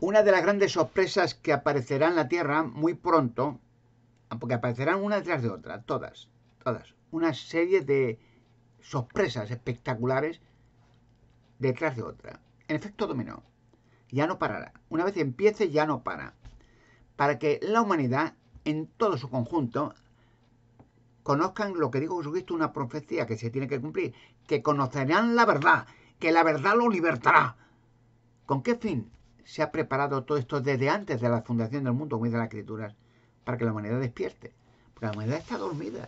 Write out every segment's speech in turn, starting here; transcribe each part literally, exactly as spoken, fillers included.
Una de las grandes sorpresas que aparecerá en la Tierra muy pronto, porque aparecerán una detrás de otra, todas, todas, una serie de sorpresas espectaculares detrás de otra. En efecto dominó, ya no parará. Una vez empiece, ya no para. Para que la humanidad, en todo su conjunto, conozcan lo que dijo Jesucristo, una profecía que se tiene que cumplir, que conocerán la verdad, que la verdad los libertará. ¿Con qué fin se ha preparado todo esto desde antes de la fundación del mundo, como dice la Escritura? Para que la humanidad despierte. Porque la humanidad está dormida.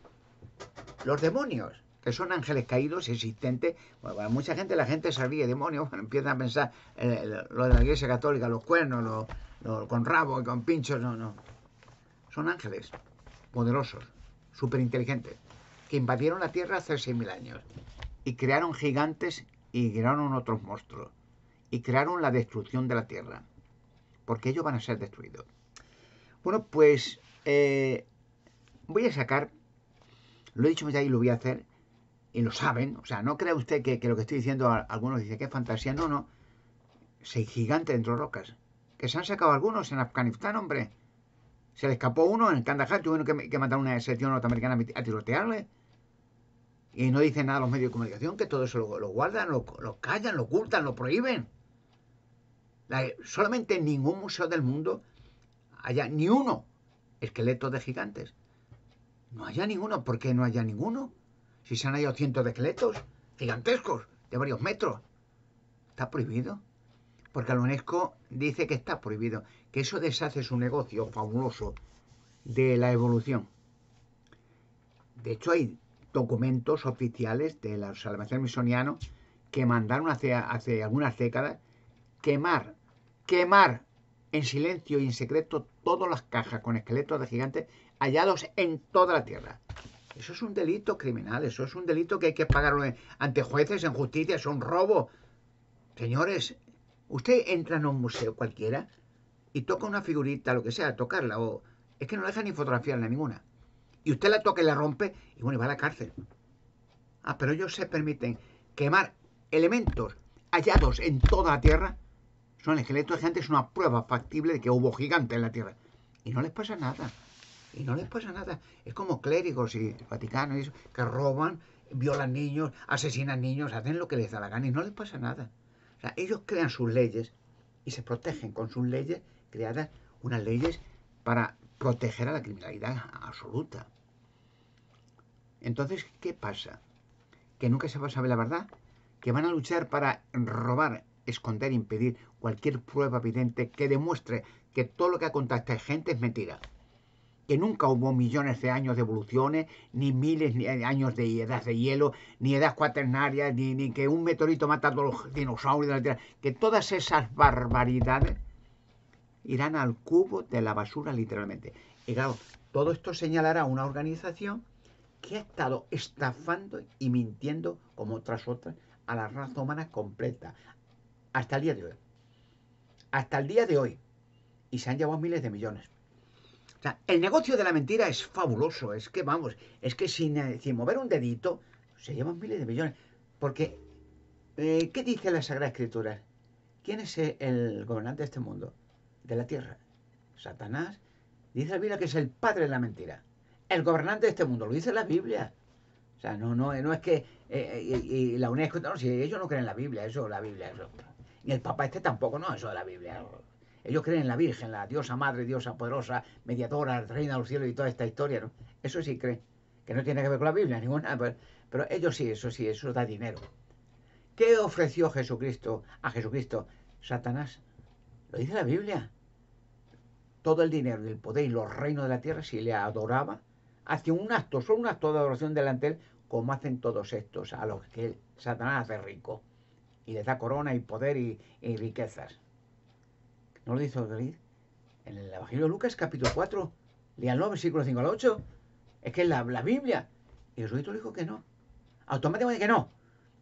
Los demonios, que son ángeles caídos existentes, bueno, para mucha gente, la gente se ríe, demonios, bueno, empiezan a pensar eh, lo de la Iglesia Católica, los cuernos, los, los, con rabo y con pinchos, no, no. Son ángeles poderosos, súper inteligentes, que invadieron la Tierra hace seis mil años y crearon gigantes y crearon otros monstruos y crearon la destrucción de la Tierra, porque ellos van a ser destruidos. Bueno, pues eh, voy a sacar, lo he dicho ya y lo voy a hacer, y lo saben, o sea, no crea usted que, que lo que estoy diciendo, algunos dicen que es fantasía, no, no, soy gigante dentro de rocas, que se han sacado algunos en Afganistán, hombre, se le escapó uno en Kandahar, tuvieron que, que matar a una sección norteamericana a tirotearle, y no dicen nada los medios de comunicación, que todo eso lo, lo guardan, lo, lo callan, lo ocultan, lo prohíben. La, solamente en ningún museo del mundo haya ni uno esqueletos de gigantes. No haya ninguno. ¿Por qué no haya ninguno? Si se han hallado cientos de esqueletos gigantescos de varios metros. Está prohibido. Porque la UNESCO dice que está prohibido. Que eso deshace su negocio fabuloso de la evolución. De hecho, hay documentos oficiales de los salvacionistas que mandaron hace, hace algunas décadas quemar, quemar en silencio y en secreto todas las cajas con esqueletos de gigantes hallados en toda la Tierra. Eso es un delito criminal, eso es un delito que hay que pagarlo ante jueces, en justicia, es un robo. Señores, usted entra en un museo cualquiera y toca una figurita, lo que sea, tocarla, o es que no deja ni fotografiarla ninguna. Y usted la toca y la rompe y bueno, y va a la cárcel. Ah, pero ellos se permiten quemar elementos hallados en toda la Tierra. Son el esqueleto de gigantes, es una prueba factible de que hubo gigantes en la Tierra. Y no les pasa nada. Y no les pasa nada. Es como clérigos y el Vaticano y eso, que roban, violan niños, asesinan niños, hacen lo que les da la gana y no les pasa nada. O sea, ellos crean sus leyes y se protegen con sus leyes creadas, unas leyes para proteger a la criminalidad absoluta. Entonces, ¿qué pasa? Que nunca se va a saber la verdad, que van a luchar para robar, esconder, impedir cualquier prueba evidente que demuestre que todo lo que ha contado esta gente es mentira. Que nunca hubo millones de años de evoluciones, ni miles de años de edad de hielo, ni edad cuaternaria, ni, ni que un meteorito mata a todos los dinosaurios de la Tierra. Que todas esas barbaridades irán al cubo de la basura literalmente. Y claro, todo esto señalará a una organización que ha estado estafando y mintiendo, como otras otras, a la raza humana completa. Hasta el día de hoy. Hasta el día de hoy. Y se han llevado miles de millones. O sea, el negocio de la mentira es fabuloso. Es que, vamos, es que sin, sin mover un dedito, se llevan miles de millones. Porque, eh, ¿qué dice la Sagrada Escritura? ¿Quién es el gobernante de este mundo? De la tierra. Satanás. Dice la Biblia que es el padre de la mentira. El gobernante de este mundo. Lo dice la Biblia. O sea, no, no, no es que eh, y, y la UNESCO, no, si ellos no creen en la Biblia, eso la Biblia, eso. Ni el Papa este tampoco, no, eso de la Biblia. Ellos creen en la Virgen, la diosa madre, diosa poderosa, mediadora, reina de los cielos y toda esta historia, ¿no? Eso sí creen, que no tiene que ver con la Biblia, ninguna, pero, pero ellos sí, eso sí, eso da dinero. ¿Qué ofreció Jesucristo a Jesucristo? Satanás. Lo dice la Biblia. Todo el dinero y el poder y los reinos de la tierra, si le adoraba, hacía un acto, solo un acto de adoración delante de él, como hacen todos estos, a los que Satanás hace rico. Y les da corona y poder y, y riquezas. ¿No lo dice David? En el Evangelio de Lucas, capítulo cuatro, leanlo, versículo cinco al ocho. Es que es la, la Biblia. Y Jesucristo le dijo que no. Automáticamente que no.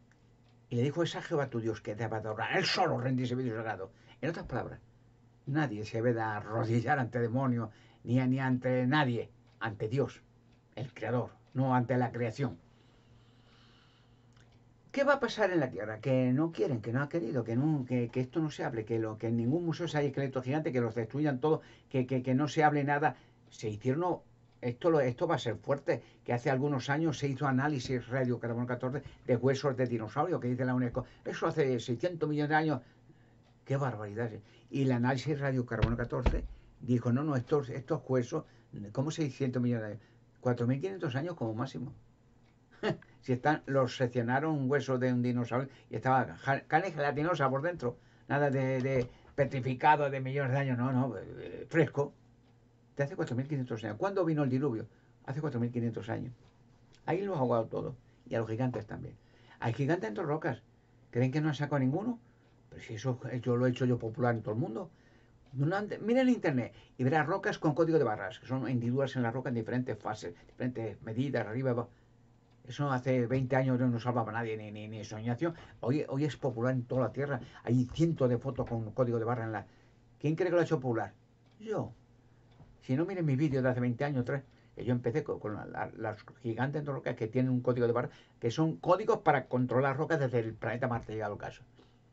Y le dijo, es a Jehová tu Dios que te va a adorar. Él solo rinde servicio sagrado. En otras palabras, nadie se debe de arrodillar ante demonios, ni, ni ante nadie, ante Dios, el Creador, no ante la creación. ¿Qué va a pasar en la Tierra? Que no quieren, que no ha querido, que, no, que, que esto no se hable, que, lo, que en ningún museo se haya esqueletos gigantes, que los destruyan todos, que, que, que no se hable nada. Se hicieron, esto, lo, esto va a ser fuerte, que hace algunos años se hizo análisis radiocarbono catorce de huesos de dinosaurio, que dice la UNESCO. Eso hace seiscientos millones de años. ¡Qué barbaridad! Y el análisis radiocarbono catorce dijo, no, no, estos, estos huesos, ¿cómo seiscientos millones de años? cuatro mil quinientos años como máximo. Si están, los seccionaron un hueso de un dinosaurio y estaba carne gelatinosa por dentro, nada de, de petrificado de millones de años, no, no, eh, fresco, de hace cuatro mil quinientos años. ¿Cuándo vino el diluvio? Hace cuatro mil quinientos años. Ahí los ha ahogado todos, y a los gigantes también. Hay gigantes entre rocas. ¿Creen que no han sacado ninguno? Pero si eso yo lo he hecho yo popular en todo el mundo. Mira en internet y verás rocas con código de barras, que son hendiduras en la roca en diferentes fases, diferentes medidas, arriba, abajo. Eso hace veinte años no salvaba a nadie, ni, ni, ni soñación. Hoy, hoy es popular en toda la Tierra. Hay cientos de fotos con código de barra en la... ¿Quién cree que lo ha hecho popular? Yo. Si no, miren mis vídeos de hace veinte años, tres, que yo empecé con, con la, la, las gigantes de rocas que tienen un código de barra, que son códigos para controlar rocas desde el planeta Marte, llegado el caso.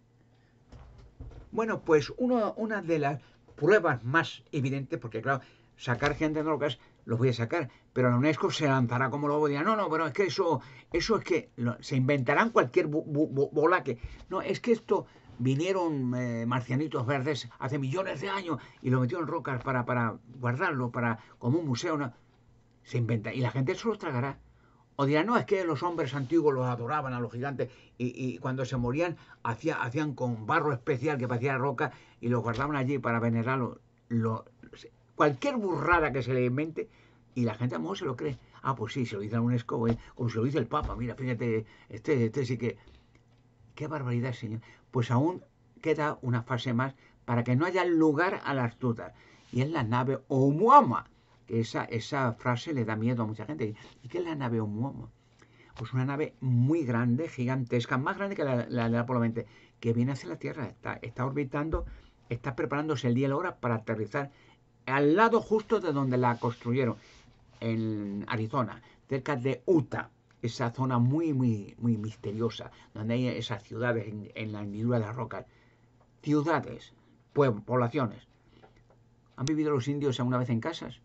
Bueno, pues uno, una de las pruebas más evidentes, porque claro, sacar gigantes de rocas los voy a sacar, pero la UNESCO se lanzará como lobo y dirá, no, no, pero es que eso, eso es que lo, se inventarán cualquier bo, bo, bo, bolaque. No, es que esto vinieron eh, marcianitos verdes hace millones de años y lo metieron en rocas para, para guardarlo, para como un museo. ¿No? Se inventa y la gente se los tragará. O dirán, no, es que los hombres antiguos los adoraban a los gigantes y, y cuando se morían hacía, hacían con barro especial que parecía roca y los guardaban allí para venerarlo. Lo, cualquier burrada que se le invente y la gente a lo mejor se lo cree. Ah, pues sí, se lo dice la UNESCO, ¿eh? Como se lo dice el Papa. Mira, fíjate, este, este sí que... ¡Qué barbaridad, señor! Pues aún queda una fase más para que no haya lugar a las dudas. Y es la nave Oumuamua. Que esa, esa frase le da miedo a mucha gente. ¿Y qué es la nave Oumuamua? Pues una nave muy grande, gigantesca, más grande que la, la, la Apolo veinte, que viene hacia la Tierra. Está, está orbitando, está preparándose el día y la hora para aterrizar al lado justo de donde la construyeron, en Arizona, cerca de Utah, esa zona muy, muy, muy misteriosa, donde hay esas ciudades en, en la hendidura de las rocas. Ciudades, pueblos, poblaciones. ¿Han vivido los indios alguna vez en casas?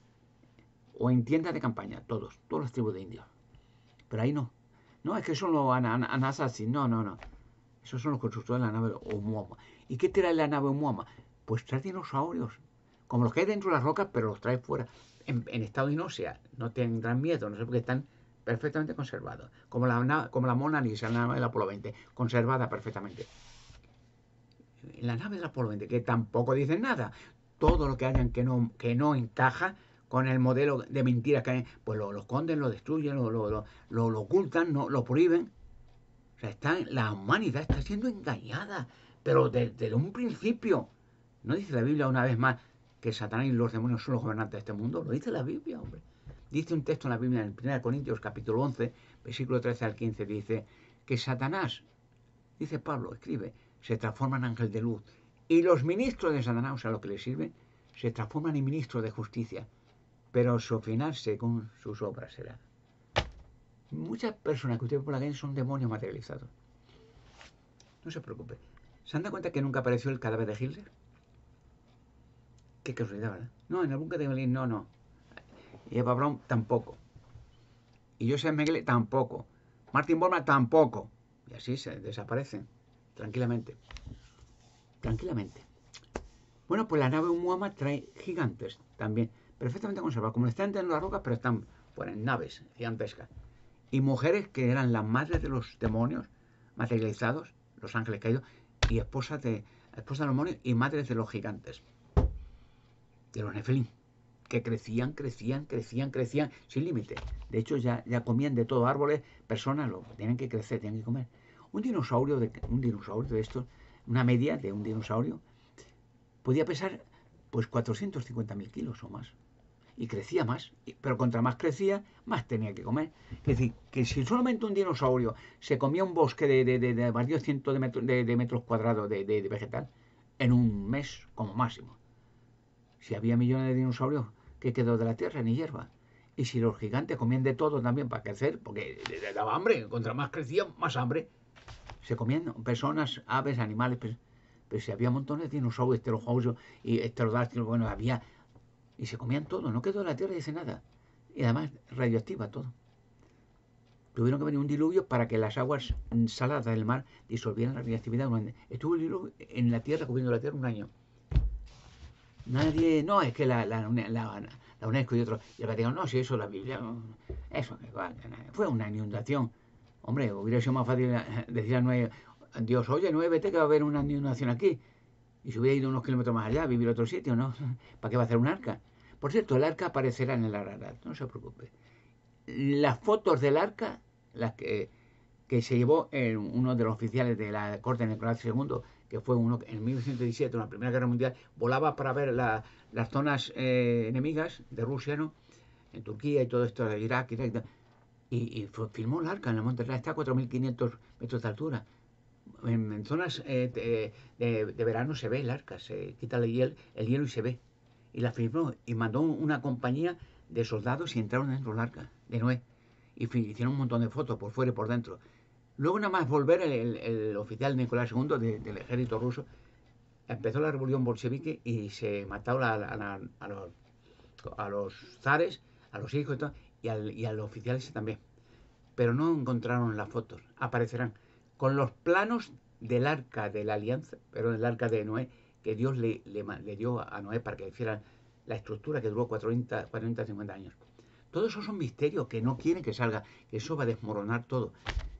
O en tiendas de campaña, todos, todas las tribus de indios. Pero ahí no. No, es que son los Anasazi, no, no, no. Esos son los constructores de la nave Oumuamua. ¿Y qué trae la nave Oumuamua? Pues trae dinosaurios, como los que hay dentro de las rocas, pero los trae fuera. En, en estado inósea, no tendrán miedo, no sé por qué están perfectamente conservados. Como la, como la Mona Lisa, la nave del Apolo veinte, conservada perfectamente. En la nave del Apolo veinte, que tampoco dicen nada. Todo lo que hayan que no, que no encaja con el modelo de mentiras que hay, pues lo, lo esconden, lo destruyen, lo, lo, lo, lo, lo ocultan, no, lo prohíben. O sea, están, la humanidad está siendo engañada, pero desde, desde un principio. ¿No dice la Biblia una vez más que Satanás y los demonios son los gobernantes de este mundo? Lo dice la Biblia, hombre. Dice un texto en la Biblia, en primera Corintios capítulo once, versículo trece al quince, dice que Satanás, dice Pablo, escribe, se transforma en ángel de luz. Y los ministros de Satanás, o sea, lo que les sirve, se transforman en ministros de justicia. Pero su final según sus obras será. Muchas personas que usted ve por la calle son demonios materializados. No se preocupe. ¿Se han dado cuenta que nunca apareció el cadáver de Hitler? Qué casualidad, ¿verdad? No, en el búnker de Berlín, no, no. Y Eva Braun tampoco. Y Joseph Mengele tampoco. Martin Bormann tampoco. Y así se desaparecen. Tranquilamente. Tranquilamente. Bueno, pues la nave Oumuamua trae gigantes también. Perfectamente conservados. Como están en las rocas, pero están bueno, en naves gigantescas. Y mujeres que eran las madres de los demonios materializados, los ángeles caídos, y esposas de, esposas de los demonios y madres de los gigantes. De los Nefelim, que crecían, crecían, crecían, crecían, sin límite. De hecho, ya, ya comían de todo, árboles, personas, lo tienen que crecer, tienen que comer. Un dinosaurio de, un dinosaurio de estos, una media de un dinosaurio, podía pesar pues cuatrocientos cincuenta mil kilos o más. Y crecía más, pero contra más crecía, más tenía que comer. Es decir, que si solamente un dinosaurio se comía un bosque de, de, de, de varios cientos de, metro, de, de metros cuadrados de, de, de vegetal, en un mes como máximo. Si había millones de dinosaurios, ¿qué quedó de la Tierra? Ni hierba. Y si los gigantes comían de todo también para crecer, porque les daba hambre, contra más crecían, más hambre. Se comían personas, aves, animales, pero, pero si había montones de dinosaurios, esterosaurios y esterodáctilos, bueno, había... Y se comían todo, no quedó la tierra y dice nada. Y además radioactiva todo. Tuvieron que venir un diluvio para que las aguas saladas del mar disolvieran la radioactividad. Estuvo el diluvio en la tierra, cubriendo la tierra un año. Nadie, no, es que la, la, la, la UNESCO y otros, y el Vaticano, no, si eso la Biblia, no, eso, igual, fue una inundación. Hombre, hubiera sido más fácil decir a Noé, Dios, oye, Noé, vete que va a haber una inundación aquí. Y se hubiera ido unos kilómetros más allá, a vivir en otro sitio, ¿no? ¿Para qué va a hacer un arca? Por cierto, el arca aparecerá en el Ararat, no se preocupe. Las fotos del arca, las que, que se llevó en uno de los oficiales de la corte de Nicolás segundo, que fue uno en mil novecientos diecisiete, en la Primera Guerra Mundial, volaba para ver la, las zonas eh, enemigas de Rusia, ¿no? En Turquía y todo esto, de Irak, Irak y, y filmó el arca en el Monte Real, está a cuatro mil quinientos metros de altura. En, en zonas eh, de, de, de verano se ve el arca, se quita el hielo, el hielo y se ve. Y la filmó y mandó una compañía de soldados y entraron dentro del arca de Noé. Y hicieron un montón de fotos por fuera y por dentro. Luego nada más volver el, el, el oficial Nicolás segundo de, del ejército ruso, empezó la revolución bolchevique y se mataron a, a, a, los, a los zares, a los hijos y, todo, y, al, y a los oficiales también. Pero no encontraron las fotos, aparecerán con los planos del arca de la alianza, pero del arca de Noé, que Dios le, le, le dio a Noé para que hiciera la estructura que duró cuarenta, cuarenta, cincuenta años. Todo eso son misterios que no quieren que salga, que eso va a desmoronar todo.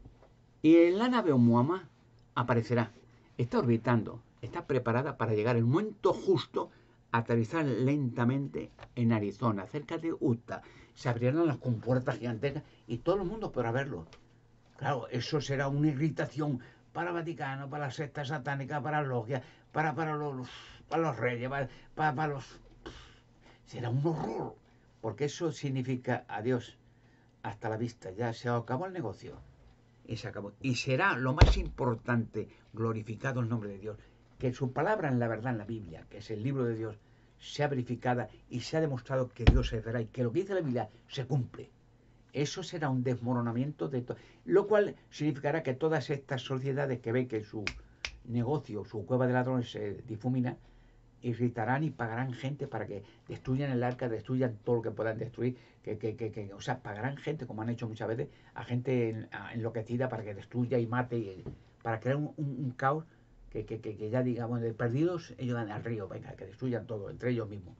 Y en la nave Oumuamua aparecerá, está orbitando, está preparada para llegar el momento justo a aterrizar lentamente en Arizona, cerca de Utah. Se abrirán las compuertas gigantescas y todo el mundo podrá verlo. Claro, eso será una irritación para el Vaticano, para la secta satánica, para la logia, para, para, los, para los reyes, para, para, para los... Será un horror, porque eso significa adiós, hasta la vista, ya se acabó el negocio. Y se acabó. Y será lo más importante, glorificado el nombre de Dios, que su palabra en la verdad en la Biblia, que es el libro de Dios, sea verificada y se ha demostrado que Dios es verdad y que lo que dice la Biblia se cumple. Eso será un desmoronamiento de todo, lo cual significará que todas estas sociedades que ven que su negocio, su cueva de ladrones se difumina, irritarán y pagarán gente para que destruyan el arca, destruyan todo lo que puedan destruir, que, que, que, que o sea, pagarán gente, como han hecho muchas veces, a gente en, a, enloquecida para que destruya y mate, y, para crear un, un, un caos que, que, que, que ya digamos, de perdidos, ellos van al río, venga, que destruyan todo, entre ellos mismos.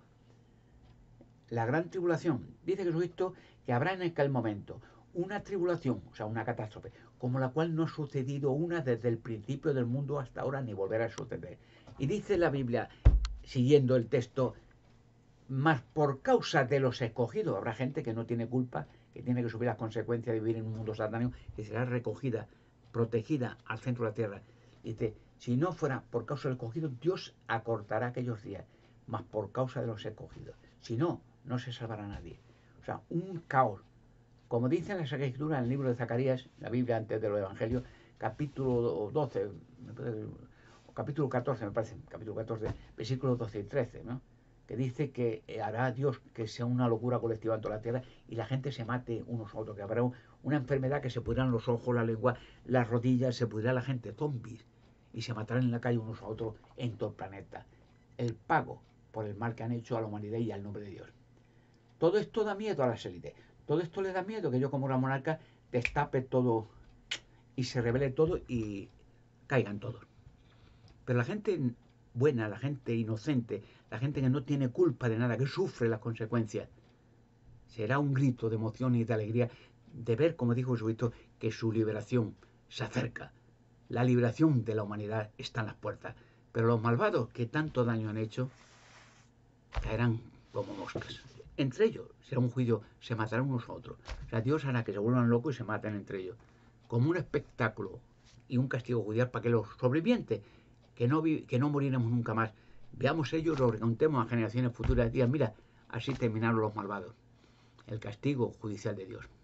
La gran tribulación, dice Jesucristo que habrá en aquel momento una tribulación, o sea, una catástrofe, como la cual no ha sucedido una desde el principio del mundo hasta ahora, ni volverá a suceder. Y dice la Biblia, siguiendo el texto, más por causa de los escogidos, habrá gente que no tiene culpa, que tiene que sufrir las consecuencias de vivir en un mundo satánico, que será recogida, protegida al centro de la tierra. Dice, si no fuera por causa del escogido, Dios acortará aquellos días, más por causa de los escogidos. Si no, no se salvará nadie. O sea, un caos. Como dice en la Sagrada Escritura, en el libro de Zacarías, la Biblia antes de los Evangelios, capítulo doce, capítulo catorce me parece, capítulo catorce, versículos doce y trece, ¿no? Que dice que hará Dios que sea una locura colectiva en toda la tierra y la gente se mate unos a otros, que habrá una enfermedad que se pudrirán los ojos, la lengua, las rodillas, se pudrirá la gente, zombies, y se matarán en la calle unos a otros en todo el planeta. El pago por el mal que han hecho a la humanidad y al nombre de Dios. Todo esto da miedo a las élites. Todo esto le da miedo que yo como una monarca destape todo y se revele todo y caigan todos. Pero la gente buena, la gente inocente, la gente que no tiene culpa de nada, que sufre las consecuencias, será un grito de emoción y de alegría de ver, como dijo Jesucristo, que su liberación se acerca. La liberación de la humanidad está en las puertas. Pero los malvados que tanto daño han hecho caerán como moscas. Entre ellos será un juicio, se matarán unos a otros. O sea, Dios hará que se vuelvan locos y se maten entre ellos. Como un espectáculo y un castigo judicial para que los sobrevivientes, que no, que no moriremos nunca más, veamos ellos, lo recontemos a generaciones futuras, digan, mira, así terminaron los malvados. El castigo judicial de Dios.